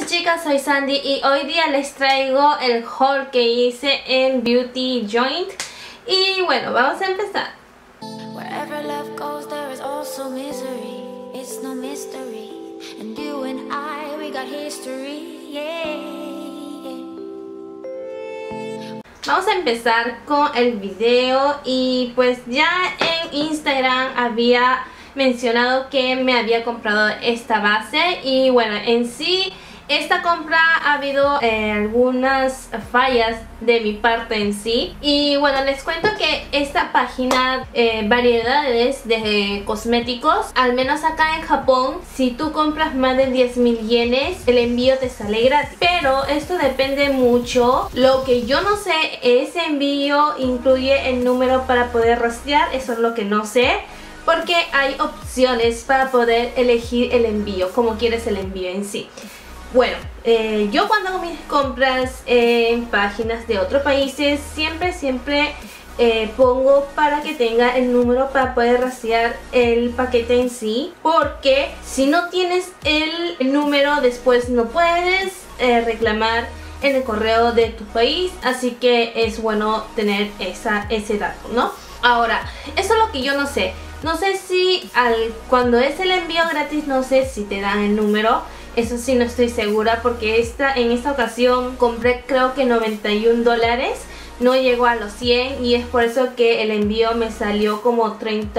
Hola chicas, soy Sandy y hoy día les traigo el haul que hice en Beauty Joint. Y bueno, vamos a empezar. Wherever love goes, there is also misery. It's no mystery. And you and I, we got history. Yeah. Vamos a empezar con el video y pues ya en Instagram había mencionado que me había comprado esta base y bueno, en sí esta compra ha habido algunas fallas de mi parte en sí. Y bueno, les cuento que esta página, variedades de cosméticos, al menos acá en Japón, si tú compras más de 10.000 yenes, el envío te sale gratis. Pero esto depende mucho. Lo que yo no sé, ese envío incluye el número para poder rastrear. Eso es lo que no sé, porque hay opciones para poder elegir el envío, como quieres el envío en sí. Bueno, yo cuando hago mis compras en páginas de otros países siempre pongo para que tenga el número para poder rastrear el paquete en sí, porque si no tienes el número después no puedes reclamar en el correo de tu país, así que es bueno tener ese dato, ¿no? Ahora, eso es lo que yo no sé. No sé si cuando es el envío gratis, no sé si te dan el número. Eso sí no estoy segura, porque en esta ocasión compré creo que $91. No llegó a los 100 y es por eso que el envío me salió como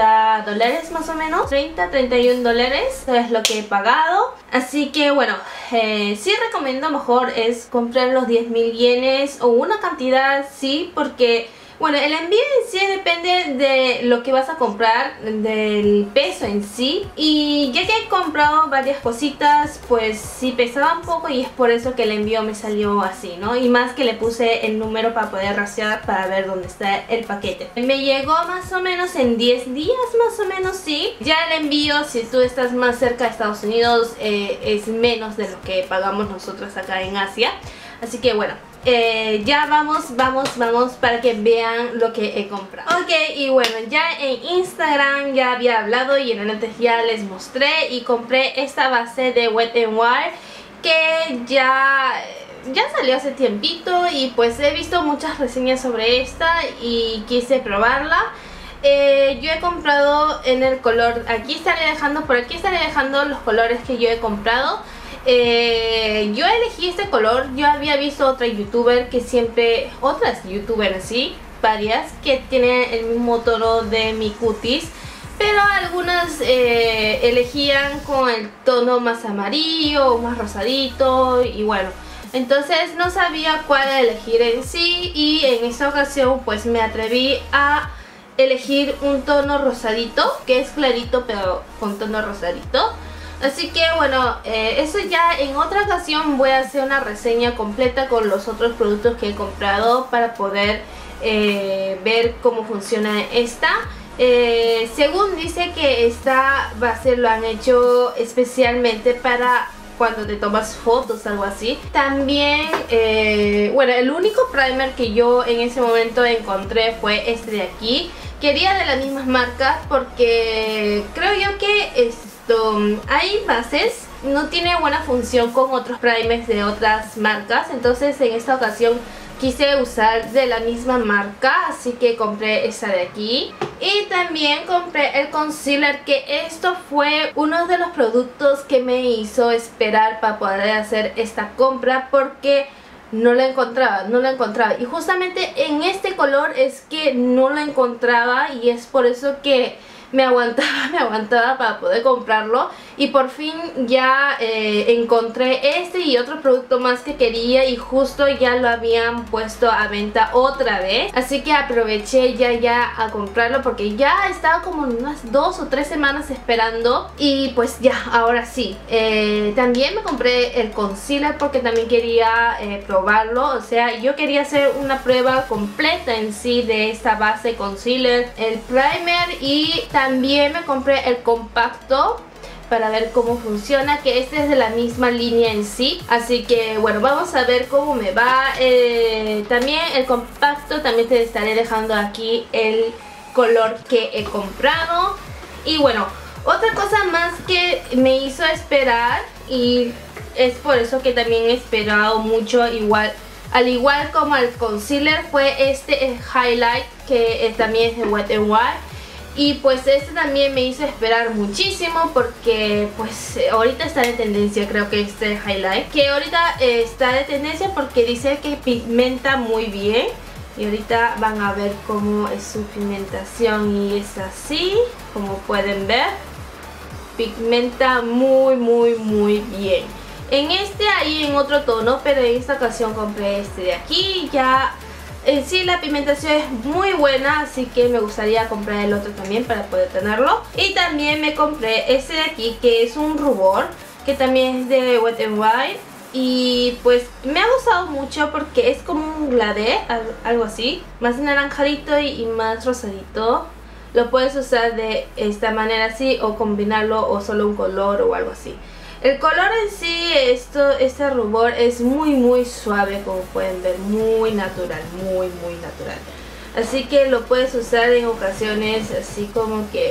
$30 más o menos. 31 dólares, eso es lo que he pagado. Así que bueno, sí recomiendo mejor es comprar los 10.000 yenes o una cantidad, sí, porque bueno, el envío en sí depende de lo que vas a comprar, del peso en sí. Y ya que he comprado varias cositas, pues sí pesaba un poco y es por eso que el envío me salió así, ¿no? Y más que le puse el número para poder rastrear para ver dónde está el paquete. Me llegó más o menos en 10 días, más o menos, sí. Ya el envío, si tú estás más cerca de Estados Unidos, es menos de lo que pagamos nosotros acá en Asia. Así que bueno, ya vamos para que vean lo que he comprado. Ok, y bueno, ya en Instagram ya había hablado y en antes ya les mostré y compré esta base de Wet n Wild que ya salió hace tiempito y pues he visto muchas reseñas sobre esta y quise probarla. Yo he comprado en el color, por aquí estaré dejando los colores que yo he comprado. Yo elegí este color. Yo había visto otras youtubers así, varias que tienen el mismo tono de mi cutis, pero algunas elegían con el tono más amarillo o más rosadito y bueno, entonces no sabía cuál elegir en sí y en esta ocasión pues me atreví a elegir un tono rosadito, que es clarito pero con tono rosadito. Así que bueno, eso ya en otra ocasión voy a hacer una reseña completa con los otros productos que he comprado para poder ver cómo funciona esta. Según dice que esta base lo han hecho especialmente para cuando te tomas fotos, algo así. También, bueno, el único primer que yo en ese momento encontré fue este de aquí. Quería de las mismas marcas porque creo yo que hay bases, no tiene buena función con otros primers de otras marcas, entonces en esta ocasión quise usar de la misma marca, así que compré esta de aquí. Y también compré el concealer, que esto fue uno de los productos que me hizo esperar para poder hacer esta compra, porque no la encontraba. Y justamente en este color es que no la encontraba y es por eso que me aguantaba para poder comprarlo. Y por fin ya encontré este y otro producto más que quería y justo ya lo habían puesto a venta otra vez. Así que aproveché ya a comprarlo porque ya estaba como unas 2 o 3 semanas esperando. Y pues ya, ahora sí. También me compré el concealer porque también quería probarlo. O sea, yo quería hacer una prueba completa en sí de esta base concealer, el primer, y también me compré el compacto para ver cómo funciona, que este es de la misma línea en sí. Así que bueno, vamos a ver cómo me va. También el compacto, también te estaré dejando aquí el color que he comprado. Y bueno, otra cosa más que me hizo esperar y es por eso que también he esperado mucho, igual, al igual como el concealer fue este highlight que también es de Wet n Wild. Y pues este también me hizo esperar muchísimo porque pues ahorita está de tendencia, creo que este highlight. Que ahorita está de tendencia porque dice que pigmenta muy bien. Y ahorita van a ver cómo es su pigmentación y es así, como pueden ver. Pigmenta muy bien. En este hay en otro tono, pero en esta ocasión compré este de aquí. Ya en sí la pigmentación es muy buena, así que me gustaría comprar el otro también para poder tenerlo. Y también me compré este de aquí, que es un rubor, que también es de Wet n Wild. Y pues me ha gustado mucho porque es como un glade, algo así, más naranjadito y más rosadito. Lo puedes usar de esta manera así, o combinarlo, o solo un color o algo así. El color en sí, este rubor es muy suave, como pueden ver, muy natural, muy natural. Así que lo puedes usar en ocasiones así como que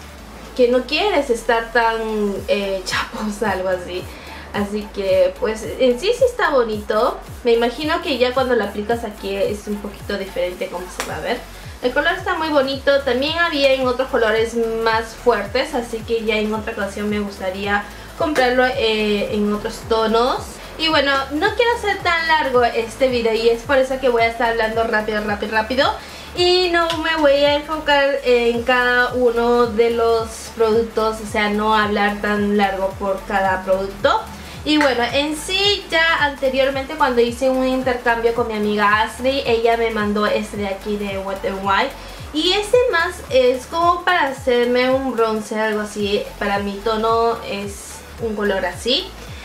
no quieres estar tan chaposa, algo así. Así que pues en sí está bonito. Me imagino que ya cuando lo aplicas aquí es un poquito diferente como se va a ver. El color está muy bonito. También había en otros colores más fuertes, así que ya en otra ocasión me gustaría comprarlo en otros tonos. Y bueno, no quiero hacer tan largo este video y es por eso que voy a estar hablando rápido. Y no me voy a enfocar en cada uno de los productos, o sea, no hablar tan largo por cada producto. Y bueno, en sí ya anteriormente cuando hice un intercambio con mi amiga Ashley, ella me mandó este de aquí de Wet n Wild. Y este más es como para hacerme un bronce, algo así. Para mi tono es un color así.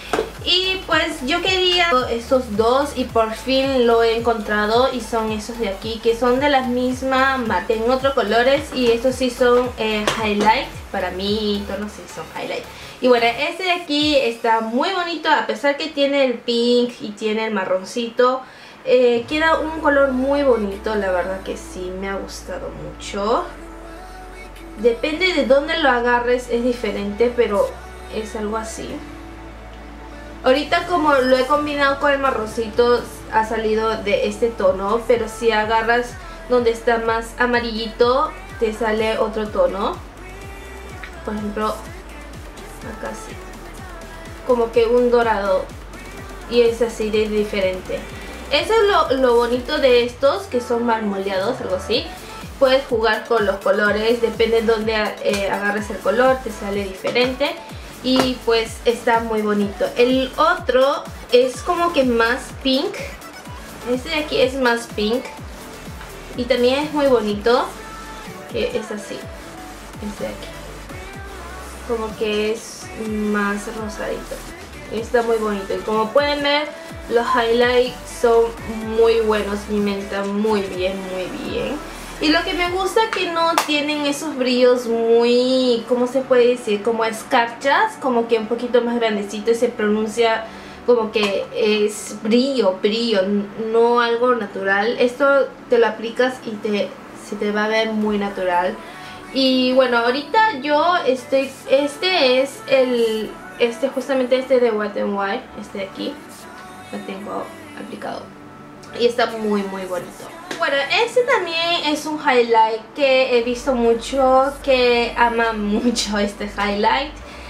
Y pues yo quería estos dos y por fin lo he encontrado. Y son esos de aquí, que son de la misma marca en otros colores. Y estos sí son highlight. Para mi tono sí son highlight. Y bueno, este de aquí está muy bonito. A pesar que tiene el pink y tiene el marroncito, queda un color muy bonito. La verdad que sí, me ha gustado mucho. Depende de dónde lo agarres, es diferente, pero es algo así. Ahorita como lo he combinado con el marroncito, ha salido de este tono. Pero si agarras donde está más amarillito, te sale otro tono. Por ejemplo, acá sí, como que un dorado. Y es así de diferente. Eso es lo bonito de estos, que son marmoleados, algo así. Puedes jugar con los colores, depende de dónde agarres el color, te sale diferente. Y pues está muy bonito. El otro es como que más pink. Este de aquí es más pink. Y también es muy bonito, que es así. Este de aquí como que es más rosadito. Está muy bonito. Y como pueden ver, los highlights son muy buenos. Pigmentan muy bien. Y lo que me gusta es que no tienen esos brillos muy, ¿cómo se puede decir? Como escarchas, como que un poquito más grandecito y se pronuncia como que es brillo, no algo natural. Esto te lo aplicas y se te va a ver muy natural. Y bueno, ahorita yo este es justamente este de Wet n Wild, este de aquí, lo tengo aplicado y está muy bonito. Bueno, este también es un highlight que he visto mucho, que ama mucho este highlight.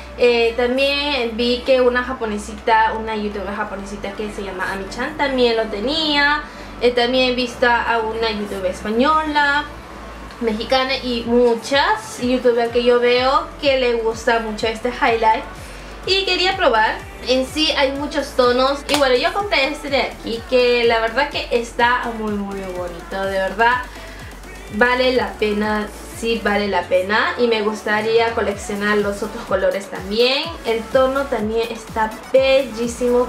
También vi que una youtuber japonesita que se llama Ami-chan también lo tenía. También he visto a una youtuber española, mexicana y muchas youtubers que yo veo que le gusta mucho este highlight. Y quería probar. En sí hay muchos tonos. Y bueno, yo compré este de aquí, que la verdad que está muy bonito. De verdad vale la pena. Sí vale la pena. Y me gustaría coleccionar los otros colores también. El tono también está bellísimo.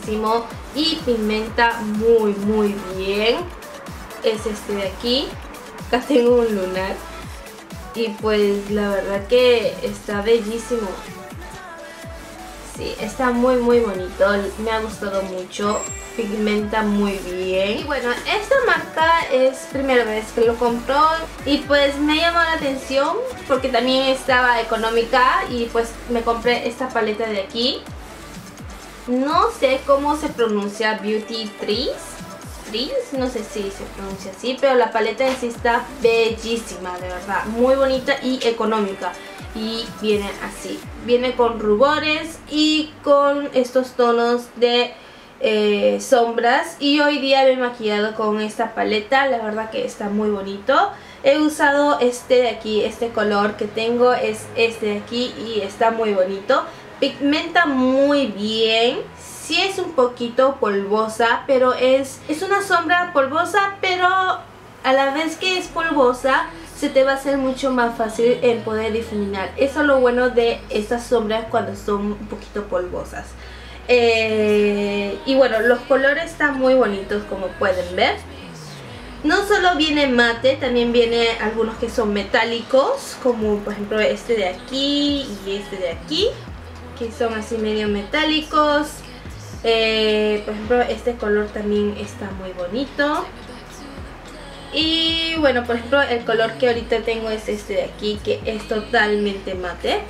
Y pigmenta muy bien. Es este de aquí. Acá tengo un lunar. Y pues la verdad que está bellísimo. Sí, está muy bonito, me ha gustado mucho, pigmenta muy bien. Y bueno, esta marca es primera vez que lo compro y pues me llamó la atención porque también estaba económica y pues me compré esta paleta de aquí. No sé cómo se pronuncia Beauty Trees, no sé si se pronuncia así, pero la paleta en sí está bellísima, de verdad, muy bonita y económica. Y viene así, viene con rubores y con estos tonos de sombras. Y hoy día me he maquillado con esta paleta, la verdad que está muy bonito. He usado este de aquí, este color que tengo es este de aquí y está muy bonito. Pigmenta muy bien. Sí es un poquito polvosa, pero es una sombra polvosa, pero a la vez que es polvosa se te va a hacer mucho más fácil el poder difuminar. Eso es lo bueno de estas sombras cuando son un poquito polvosas. Y bueno, los colores están muy bonitos, como pueden ver. No solo viene mate, también viene algunos que son metálicos, como por ejemplo este de aquí y este de aquí, que son así medio metálicos. Por ejemplo, este color también está muy bonito. Y bueno, por ejemplo, el color que ahorita tengo es este de aquí, que es totalmente mate.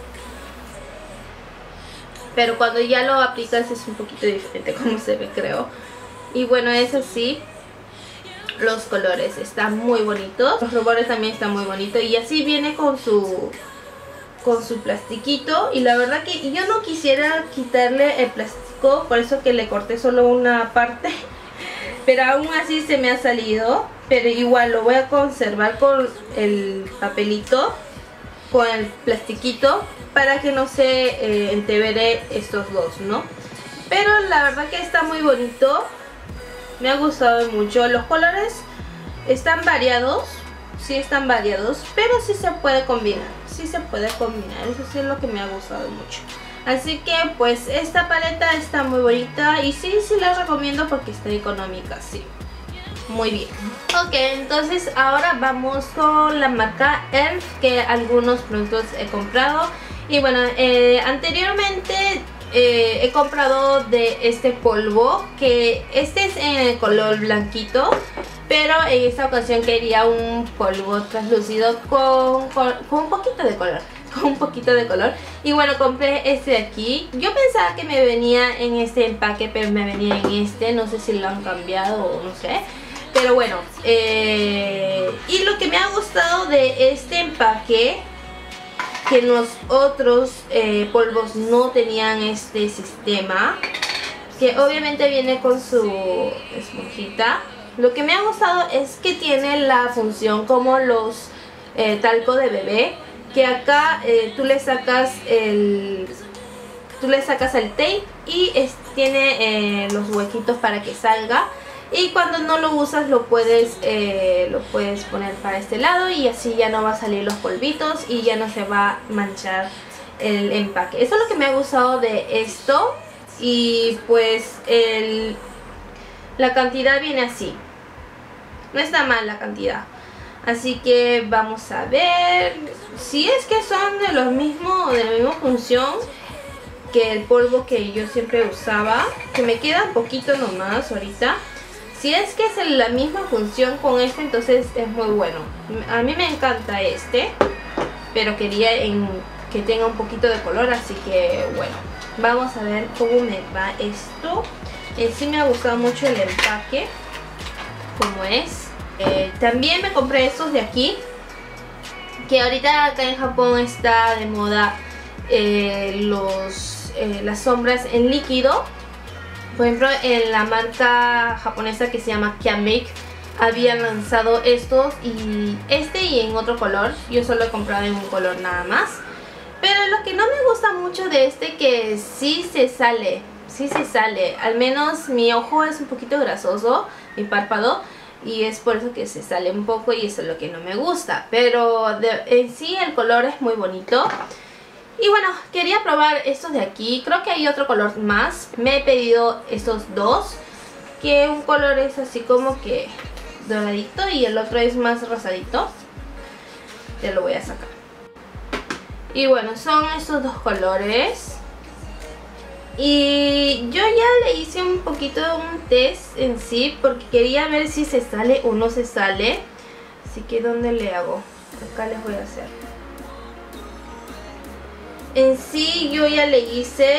Pero cuando ya lo aplicas es un poquito diferente como se ve, creo. Y bueno, es así. Los colores están muy bonitos. Los rubores también están muy bonitos. Y así viene con su plastiquito. Y la verdad que yo no quisiera quitarle el plástico, por eso que le corté solo una parte. Pero aún así se me ha salido. Pero igual lo voy a conservar con el papelito, con el plastiquito, para que no se entrevere estos dos, ¿no? Pero la verdad que está muy bonito. Me ha gustado mucho. Los colores están variados. Sí están variados, pero sí se puede combinar. Sí se puede combinar. Eso sí es lo que me ha gustado mucho. Así que pues esta paleta está muy bonita. Y sí la recomiendo porque está económica, sí. Muy bien. Ok, entonces ahora vamos con la marca Elf, que algunos productos he comprado. Y bueno, anteriormente he comprado de este polvo, que este es en el color blanquito, pero en esta ocasión quería un polvo translúcido con un poquito de color. Con un poquito de color. Y bueno, compré este de aquí. Yo pensaba que me venía en este empaque, pero me venía en este. No sé si lo han cambiado o no sé. Pero bueno, y lo que me ha gustado de este empaque, que los otros polvos no tenían este sistema, que obviamente viene con su esponjita. Lo que me ha gustado es que tiene la función como los talco de bebé, que acá tú le sacas el tape y tiene los huequitos para que salga. Y cuando no lo usas lo puedes poner para este lado y así ya no va a salir los polvitos y ya no se va a manchar el empaque. Eso es lo que me ha gustado de esto. Y pues la cantidad viene así. No está mal la cantidad. Así que vamos a ver si es que son de la misma función que el polvo que yo siempre usaba, que me queda un poquito nomás ahorita. Si es que es la misma función con este, entonces es muy bueno. A mí me encanta este, pero quería que tenga un poquito de color, así que bueno, vamos a ver cómo me va esto. Sí me ha gustado mucho el empaque, como es. También me compré estos de aquí, que ahorita acá en Japón está de moda las sombras en líquido. Por ejemplo, en la marca japonesa que se llama Kiamake habían lanzado estos, y en otro color. Yo solo he comprado en un color nada más. Pero lo que no me gusta mucho de que sí se sale. Al menos mi ojo es un poquito grasoso, mi párpado, y es por eso que se sale un poco, y eso es lo que no me gusta. Pero en sí el color es muy bonito. Y bueno, quería probar estos de aquí. Creo que hay otro color más. Me he pedido estos dos, que un color es así como que doradito y el otro es más rosadito. Te lo voy a sacar. Y bueno, son estos dos colores. Y yo ya le hice un poquito un test en sí, porque quería ver si se sale o no se sale. Así que ¿dónde le hago? Acá les voy a hacer. En sí yo ya le hice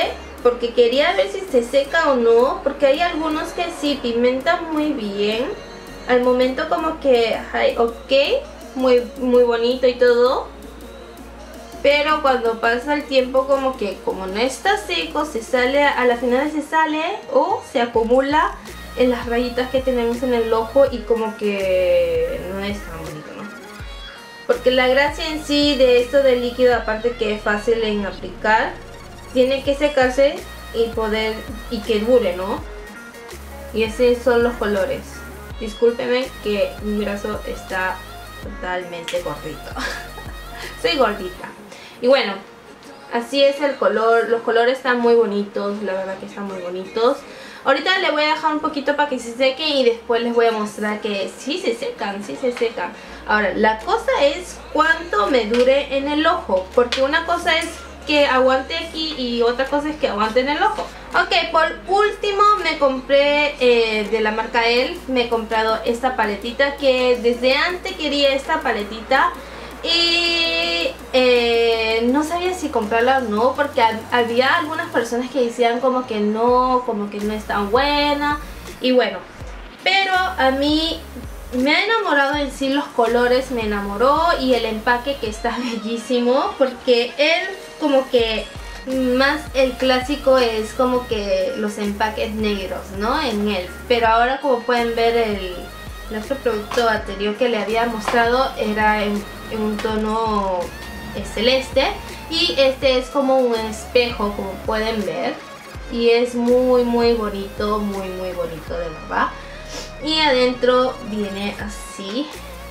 porque quería ver si se seca o no, porque hay algunos que sí pigmentan muy bien al momento, como que ok, muy bonito y todo, pero cuando pasa el tiempo como que como no está seco, se sale, a la final se sale o se acumula en las rayitas que tenemos en el ojo y como que no es tan bonito, ¿no? Porque la gracia en sí de esto del líquido, aparte que es fácil en aplicar, tiene que secarse y que dure, ¿no? Y esos son los colores. Discúlpeme que mi brazo está totalmente gordito. Soy gordita. Y bueno, así es el color. Los colores están muy bonitos, la verdad que están muy bonitos. Ahorita le voy a dejar un poquito para que se sequen y después les voy a mostrar que sí se secan, sí se secan. Ahora, la cosa es cuánto me dure en el ojo, porque una cosa es que aguante aquí y otra cosa es que aguante en el ojo. Ok, por último me compré de la marca ELF, me he comprado esta paletita, que desde antes quería esta paletita y no sabía si comprarla o no, porque había algunas personas que decían como que no es tan buena y bueno, pero a mí me ha enamorado en sí los colores, me enamoró, y el empaque que está bellísimo, porque él como que más el clásico es como que los empaques negros, ¿no? En él, pero ahora como pueden ver nuestro producto anterior que le había mostrado era en un tono celeste, y este es como un espejo, como pueden ver, y es muy bonito, muy bonito de verdad. Y adentro viene así.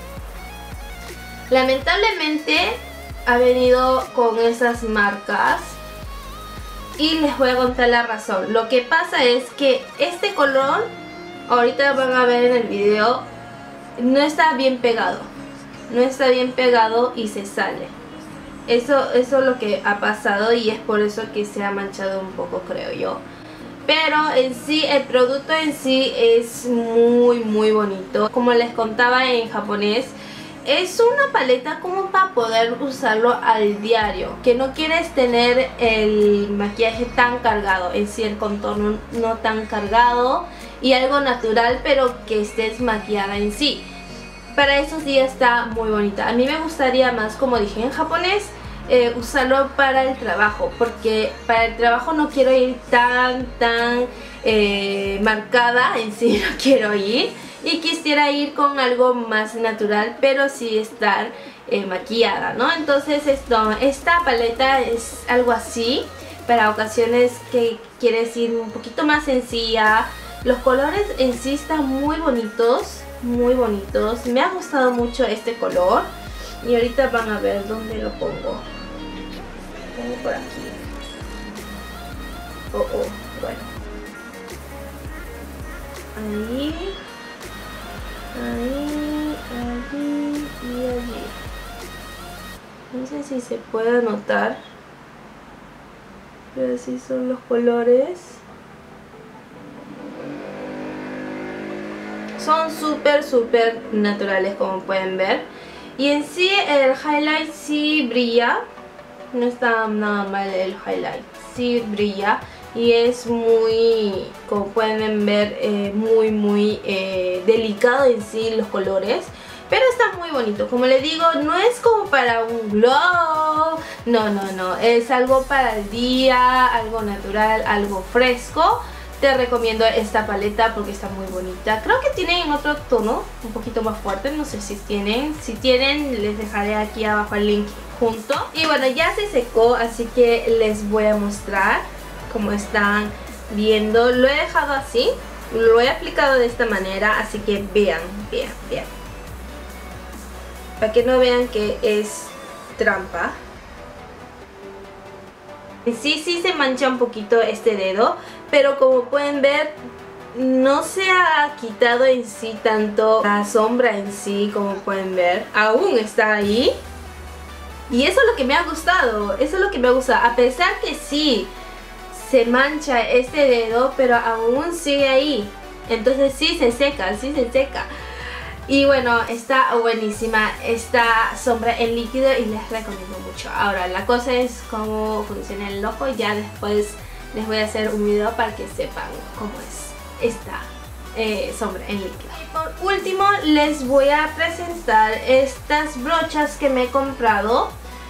Lamentablemente ha venido con esas marcas y les voy a contar la razón. Lo que pasa es que este color, ahorita van a ver en el video, no está bien pegado. No está bien pegado y se sale. Eso es lo que ha pasado y es por eso que se ha manchado un poco, creo yo. Pero en sí, el producto en sí es muy bonito. Como les contaba en japonés, es una paleta como para poder usarlo al diario, que no quieres tener el maquillaje tan cargado, en sí el contorno no tan cargado y algo natural, pero que estés maquillada en sí. Para esos días está muy bonita. A mí me gustaría más, como dije en japonés, usarlo para el trabajo, porque para el trabajo no quiero ir tan marcada, en sí no quiero ir, y quisiera ir con algo más natural, pero sí estar maquillada, ¿no? Entonces esta paleta es algo así para ocasiones que quieres ir un poquito más sencilla. Los colores en sí están muy bonitos, me ha gustado mucho este color. Y ahorita van a ver dónde lo pongo. Pongo por aquí. Bueno. Ahí y allí. No sé si se puede notar, pero así son los colores. Son súper naturales, como pueden ver. Y en sí el highlight sí brilla, no está nada mal el highlight, sí brilla y es muy, como pueden ver, muy delicado en sí los colores, pero está muy bonito. Como les digo, no es como para un glow, no, es algo para el día, algo natural, algo fresco. Te recomiendo esta paleta porque está muy bonita. Creo que tienen otro tono un poquito más fuerte, no sé si tienen. Si tienen, les dejaré aquí abajo el link junto. Y bueno, ya se secó, así que les voy a mostrar cómo están viendo. Lo he dejado así, lo he aplicado de esta manera, así que vean. Para que no vean que es trampa. Sí se mancha un poquito este dedo, pero como pueden ver no se ha quitado en sí tanto la sombra en sí, como pueden ver. Aún está ahí. Y eso es lo que me ha gustado, a pesar que sí se mancha este dedo, pero aún sigue ahí. Entonces sí se seca. Y bueno, está buenísima esta sombra en líquido y les recomiendo mucho. Ahora, la cosa es cómo funciona el ojo. Ya después les voy a hacer un video para que sepan cómo es esta sombra en líquido. Y por último les voy a presentar estas brochas que me he comprado,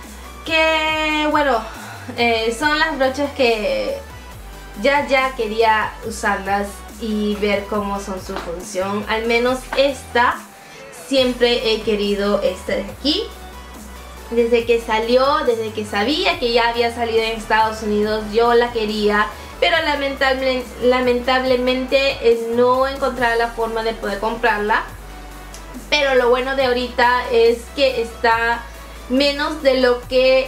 que bueno, son las brochas que ya quería usarlas y ver cómo son su función. Al menos esta siempre he querido esta de aquí. Desde que salió, desde que sabía que ya había salido en Estados Unidos, yo la quería, pero lamentablemente no encontraba la forma de poder comprarla. Pero lo bueno de ahorita es que está menos de lo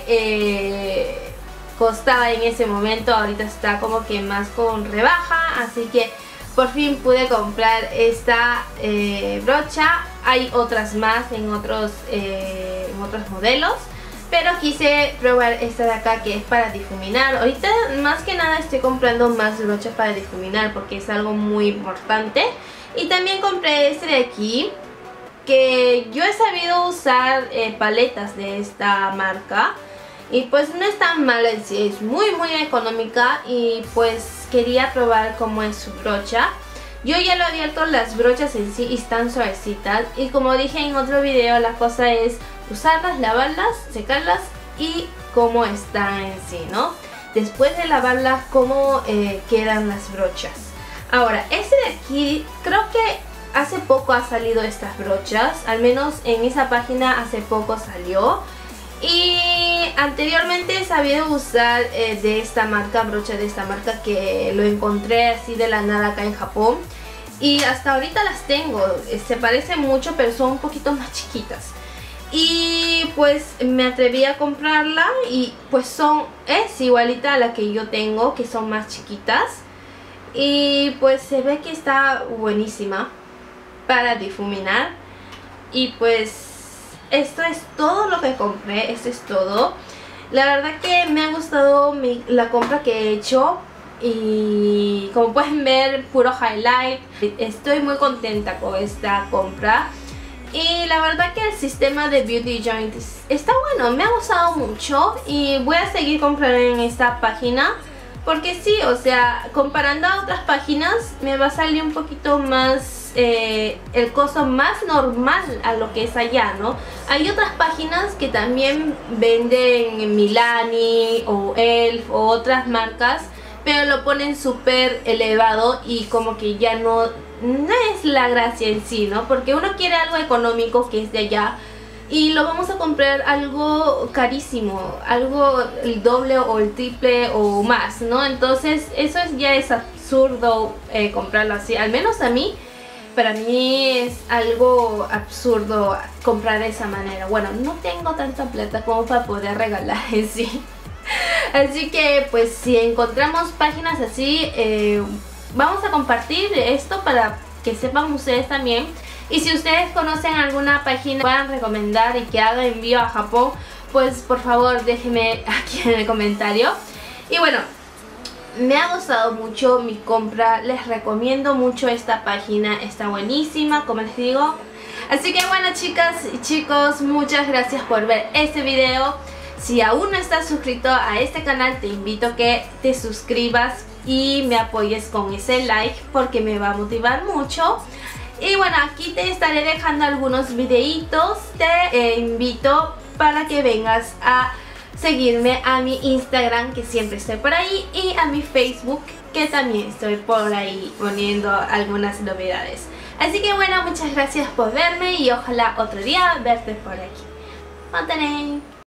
que costaba en ese momento. Ahorita está como que más con rebaja, así que por fin pude comprar esta brocha. Hay otras más en otros modelos, pero quise probar esta de acá, que es para difuminar. Ahorita más que nada estoy comprando más brochas para difuminar porque es algo muy importante. Y también compré este de aquí, que yo he sabido usar paletas de esta marca y pues no es tan mala en sí, es muy económica, y pues quería probar cómo es su brocha. Yo ya lo he abierto las brochas en sí y están suavecitas, y como dije en otro video, la cosa es usarlas, lavarlas, secarlas y cómo están en sí, ¿no? Después de lavarlas, cómo quedan las brochas. Ahora, este de aquí, creo que hace poco ha salido estas brochas, al menos en esa página hace poco salió. Y anteriormente he sabido usar de esta marca, brocha de esta marca, que lo encontré así de la nada acá en Japón. Y hasta ahorita las tengo, se parecen mucho pero son un poquito más chiquitas. Y pues me atreví a comprarla y pues es igualita a la que yo tengo, que son más chiquitas. Y pues se ve que está buenísima para difuminar. Y pues esto es todo lo que compré, esto es todo. La verdad que me ha gustado la compra que he hecho, y como pueden ver, puro highlight. Estoy muy contenta con esta compra. Y la verdad que el sistema de Beauty Joint está bueno, me ha gustado mucho y voy a seguir comprando en esta página. Porque sí, o sea, comparando a otras páginas me va a salir un poquito más, el costo más normal a lo que es allá, ¿no? Hay otras páginas que también venden Milani o Elf o otras marcas, pero lo ponen súper elevado y como que ya no es la gracia en sí, ¿no? Porque uno quiere algo económico que es de allá, y lo vamos a comprar algo carísimo, algo el doble o el triple o más, ¿no? Entonces eso ya es absurdo comprarlo así. Al menos para mí es algo absurdo comprar de esa manera. Bueno, no tengo tanta plata como para poder regalar en sí. Así que pues si encontramos páginas así, vamos a compartir esto para que sepan ustedes también. Y si ustedes conocen alguna página que puedan recomendar y que haga envío a Japón, pues por favor déjenme aquí en el comentario. Y bueno, me ha gustado mucho mi compra, les recomiendo mucho esta página, está buenísima, como les digo. Así que bueno, chicas y chicos, muchas gracias por ver este video. Si aún no estás suscrito a este canal, te invito a que te suscribas y me apoyes con ese like, porque me va a motivar mucho. Y bueno, aquí te estaré dejando algunos videitos. Te invito para que vengas a seguirme a mi Instagram, que siempre estoy por ahí, y a mi Facebook, que también estoy por ahí poniendo algunas novedades. Así que bueno, muchas gracias por verme y ojalá otro día verte por aquí. ¡Matané!